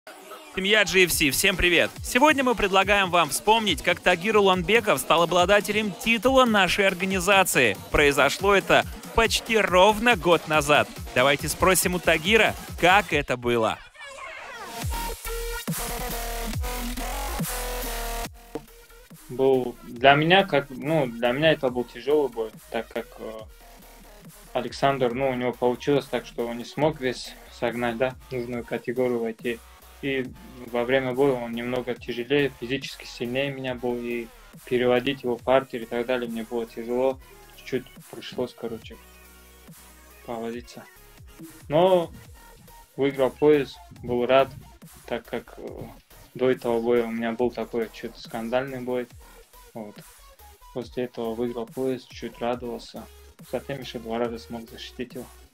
Семья GFC, всем привет! Сегодня мы предлагаем вам вспомнить, как Тагир Уланбеков стал обладателем титула нашей организации. Произошло это почти ровно год назад. Давайте спросим у Тагира, как это было. Был для меня для меня это был тяжелый бой, так как Александр, у него получилось так, что он не смог весь согнать, да, нужную категорию войти. И во время боя он немного тяжелее, физически сильнее меня был, и переводить его в партер и так далее мне было тяжело. Чуть-чуть пришлось, повозиться. Но выиграл пояс, был рад, так как до этого боя у меня был такой что-то скандальный бой. Вот. После этого выиграл пояс, чуть радовался. Затем еще 2 раза смог защитить его.